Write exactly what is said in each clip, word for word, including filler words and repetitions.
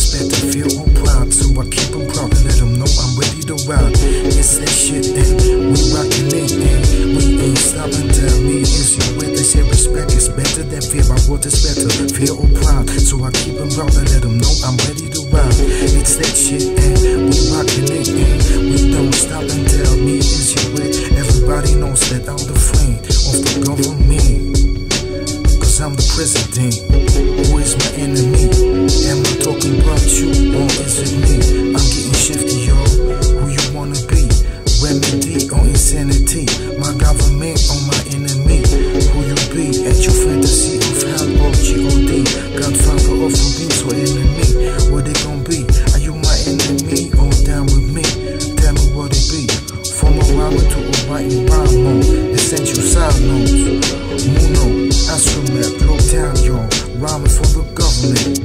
is better, feel all proud. So I keep them proud and let them know I'm ready to ride. It's that shit and we rockin' it and we ain't stopping. Tell me, is you with? They say respect is better than fear. My word is better, feel all proud. So I keep them proud and let them know I'm ready to ride. It's that shit and we rockin' it and we don't stop and tell me, is you with? Everybody knows that I'm the friend of the government, cause I'm the president. Who is my enemy? Am I talking about you or is it me? I'm getting shifty, yo. Who you wanna be? Remedy or insanity? My government or my enemy? Who you be? At your fantasy of hell or G O D? Godfather of Rubins or enemy? What they gon' be? Are you my enemy or down with me? Tell me what it be. From a rhyme to a writing rhyme mode. Essential side notes. Muno, Astromet, low down, yo. Rhyming for the government,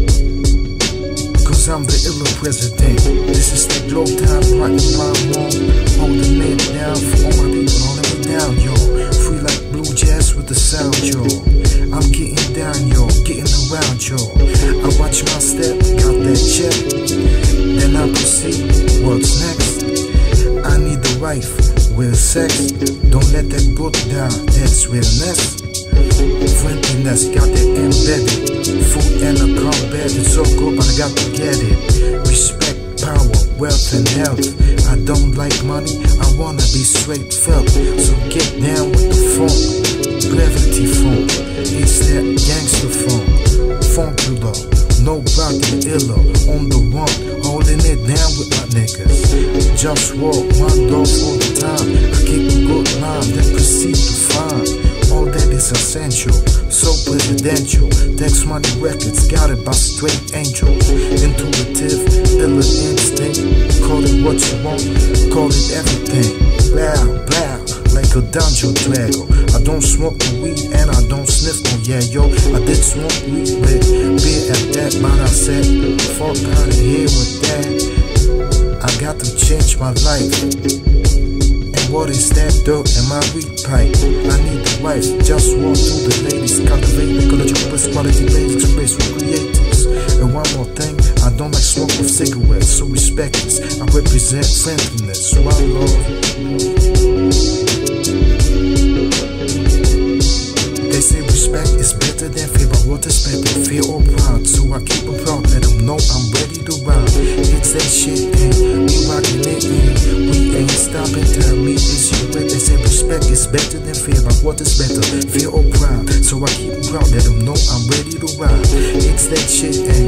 cause I'm the iller president. This is the glow time, writing rhyme on. Holding it down for all my people, holding it down, yo. Free like blue jazz with the sound, yo. I'm getting down, yo, getting around, yo. I watch my step, got that check. Then I proceed, what's next? I need the wife, with sex. Don't let that go down, that's realness. Friendliness, got that embedded. Food and a combat, it's so good, but I got to get it. Respect, power, wealth and health. I don't like money, I wanna be straight felt. So get down with the funk, gravity funk. It's that gangster funk, funkular. Nobody iller, on the one, holding it down with my niggas. Just walk my dog all the time. I keep a good mind, then proceed to find all that is essential, so presidential. Text Money Records, got it by straight angels. Intuitive, iller instinct. Call it what you want, call it everything. Bow, bow, like a dungeon dragon. I don't smoke the weed and I don't sniff no, yeah, yo. I did smoke weed with beer at that, but I said, fuck out of here with that. I got to change my life. What is that dirt in my weed pipe? I need the wife, just walk through the ladies. Cultivate ecological best quality basics, race with creatives. And one more thing, I don't like smoke of cigarettes, so respect this. I represent friendliness, one love. They say respect is better than fear, but what is better? Fear or proud? So I keep them proud, let them know I'm ready to ride. It's that shit and we rockin' it and we ain't stopping. Tell me, is you with? They say respect is better than fear, but what is better? Fear or proud? So I keep them proud, let them know I'm ready to ride. It's that shit and